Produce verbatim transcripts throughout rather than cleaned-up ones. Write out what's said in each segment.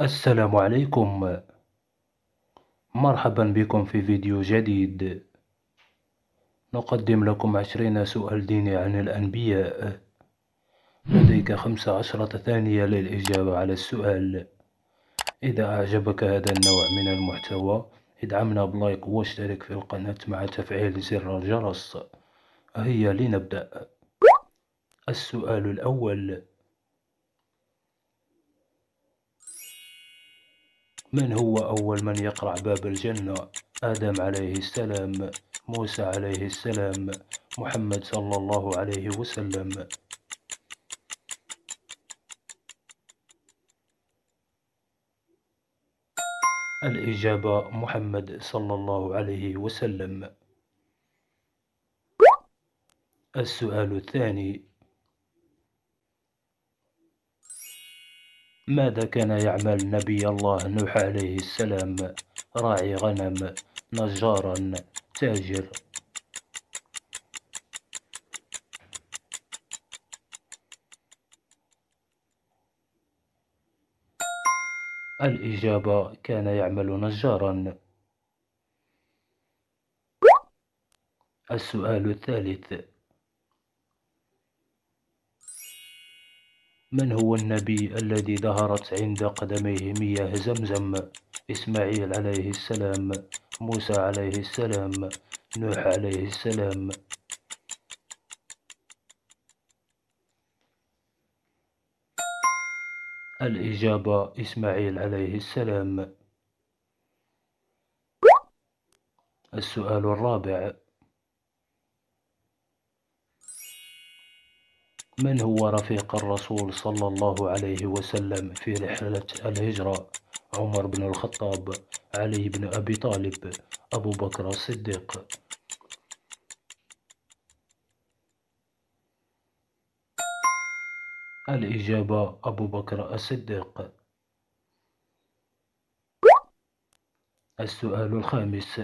السلام عليكم. مرحبا بكم في فيديو جديد. نقدم لكم عشرين سؤال ديني عن الأنبياء. لديك خمس عشرة ثانية للإجابة على السؤال. إذا أعجبك هذا النوع من المحتوى ادعمنا بلايك واشترك في القناة مع تفعيل زر الجرس. هيا لنبدأ. السؤال الأول: من هو أول من يقرع باب الجنة؟ آدم عليه السلام، موسى عليه السلام، محمد صلى الله عليه وسلم. الإجابة محمد صلى الله عليه وسلم. السؤال الثاني: ماذا كان يعمل نبي الله نوح عليه السلام؟ راعي غنم، نجارا، تاجر. الإجابة كان يعمل نجارا. السؤال الثالث: من هو النبي الذي ظهرت عند قدميه مياه زمزم؟ إسماعيل عليه السلام، موسى عليه السلام، نوح عليه السلام. الإجابة إسماعيل عليه السلام. السؤال الرابع: من هو رفيق الرسول صلى الله عليه وسلم في رحلة الهجرة؟ عمر بن الخطاب، علي بن أبي طالب، أبو بكر الصديق. الإجابة أبو بكر الصديق. السؤال الخامس: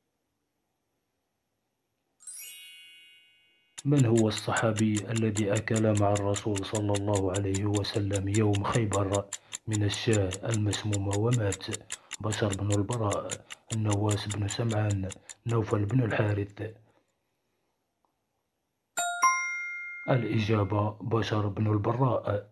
من هو الصحابي الذي أكل مع الرسول صلى الله عليه وسلم يوم خيبر من الشاة المسمومة ومات؟ بشر بن البراء، النواس بن سمعان، نوفل بن الحارث. الإجابة بشر بن البراء.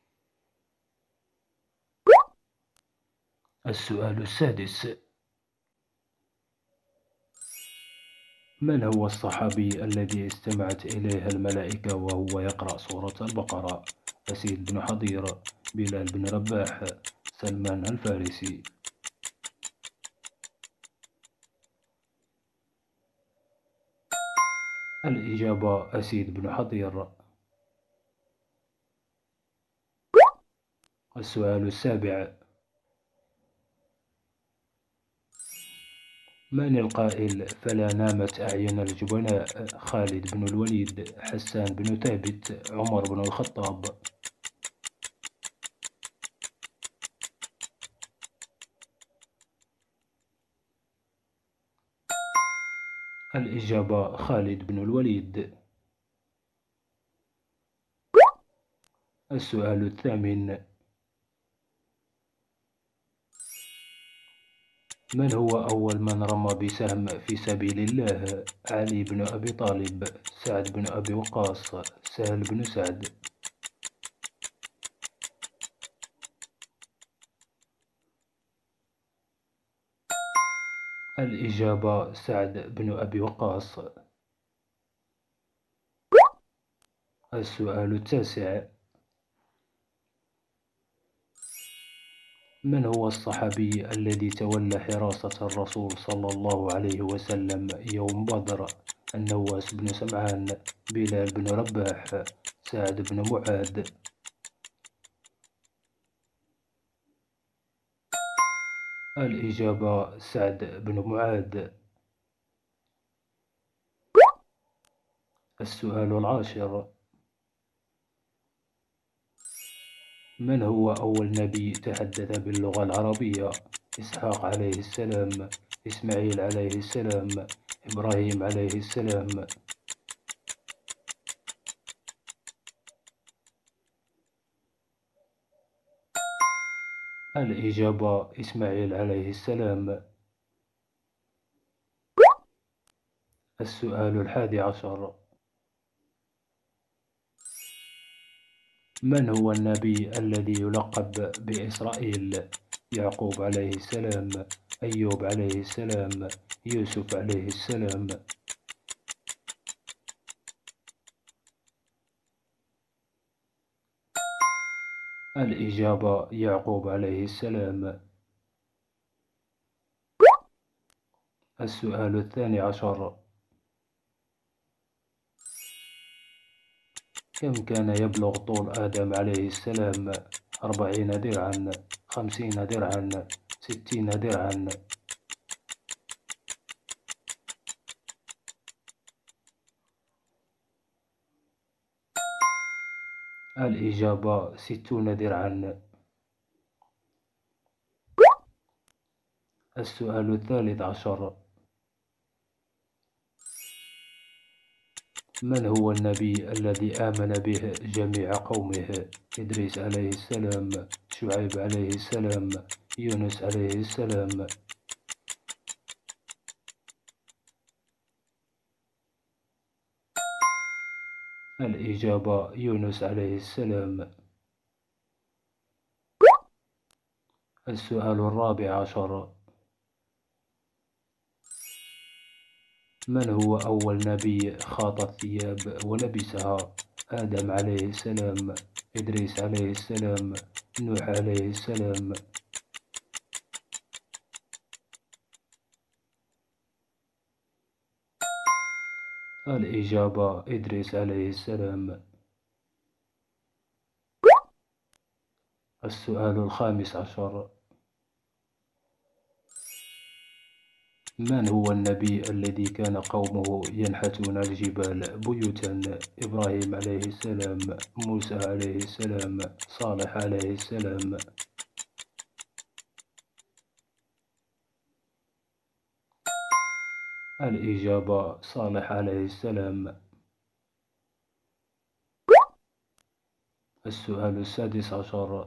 السؤال السادس: من هو الصحابي الذي استمعت إليه الملائكة وهو يقرأ سورة البقرة؟ أسيد بن حضير، بلال بن رباح، سلمان الفارسي. الإجابة أسيد بن حضير. السؤال السابع: من القائل فلا نامت أعين الجبناء؟ خالد بن الوليد، حسان بن ثابت، عمر بن الخطاب. الإجابة خالد بن الوليد. السؤال الثامن: من هو أول من رمى بسهم في سبيل الله؟ علي بن أبي طالب، سعد بن أبي وقاص، سهل بن سعد. الإجابة سعد بن أبي وقاص. السؤال التاسع: من هو الصحابي الذي تولى حراسة الرسول صلى الله عليه وسلم يوم بدر؟ النواس بن سمعان، بلال بن رباح، سعد بن معاذ. الإجابة سعد بن معاذ. السؤال العاشر: من هو أول نبي تحدث باللغة العربية؟ إسحاق عليه السلام، إسماعيل عليه السلام، إبراهيم عليه السلام. الإجابة إسماعيل عليه السلام. السؤال الحادي عشر: من هو النبي الذي يلقب بإسرائيل؟ يعقوب عليه السلام، أيوب عليه السلام، يوسف عليه السلام. الإجابة يعقوب عليه السلام. السؤال الثاني عشر: كم كان يبلغ طول آدم عليه السلام؟ أربعين ذراعا، خمسين ذراعا، ستين ذراعا. الإجابة ستون ذراعا. السؤال الثالث عشر: من هو النبي الذي آمن به جميع قومه؟ إدريس عليه السلام، شعيب عليه السلام، يونس عليه السلام. الإجابة يونس عليه السلام. السؤال الرابع عشر: من هو أول نبي خاط الثياب ولبسها؟ آدم عليه السلام، إدريس عليه السلام، نوح عليه السلام. الإجابة إدريس عليه السلام. السؤال الخامس عشر: من هو النبي الذي كان قومه ينحتون الجبال بيوتا؟ إبراهيم عليه السلام، موسى عليه السلام، صالح عليه السلام. الإجابة صالح عليه السلام. السؤال السادس عشر: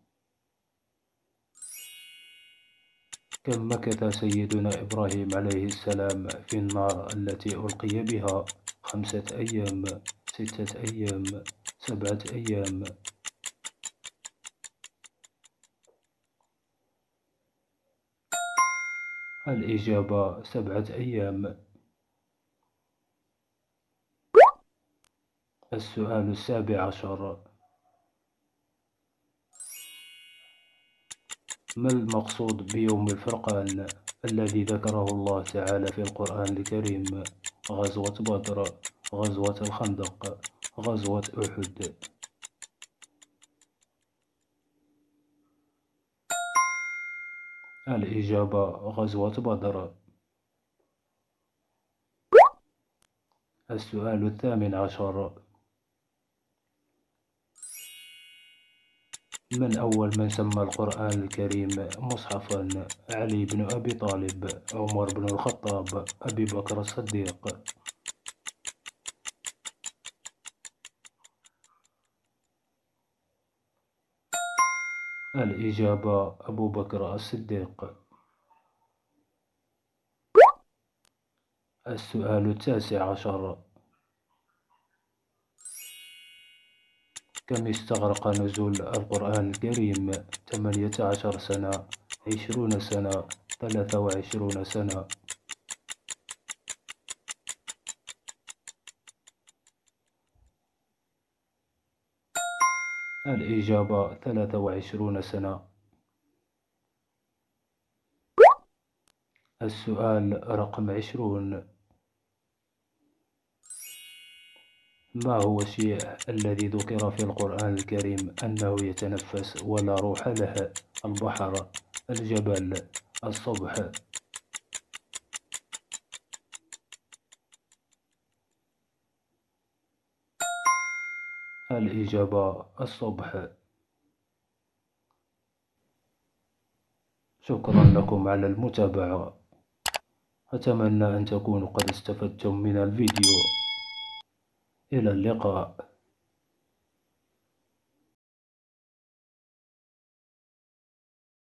كم مكث سيدنا إبراهيم عليه السلام في النار التي ألقي بها؟ خمسة أيام، ستة أيام، سبعة أيام. الإجابة سبعة أيام. السؤال السابع عشر: ما المقصود بيوم الفرقان الذي ذكره الله تعالى في القرآن الكريم؟ غزوة بدر، غزوة الخندق، غزوة أحد. الإجابة غزوة بدر. السؤال الثامن عشر: من أول من سمى القرآن الكريم مصحفا؟ علي بن أبي طالب، عمر بن الخطاب، أبي بكر الصديق. الإجابة أبو بكر الصديق. السؤال التاسع عشر: كم استغرق نزول القرآن الكريم؟ ثمانية عشر سنة، عشرون سنة، ثلاثة وعشرون سنة. الإجابة ثلاثة وعشرون سنة. السؤال رقم عشرون: ما هو الشيء الذي ذكر في القرآن الكريم أنه يتنفس ولا روح له؟ البحر، الجبل، الصبح. الإجابة الصبح. شكرا لكم على المتابعة، أتمنى أن تكونوا قد استفدتم من الفيديو. إلى اللقاء.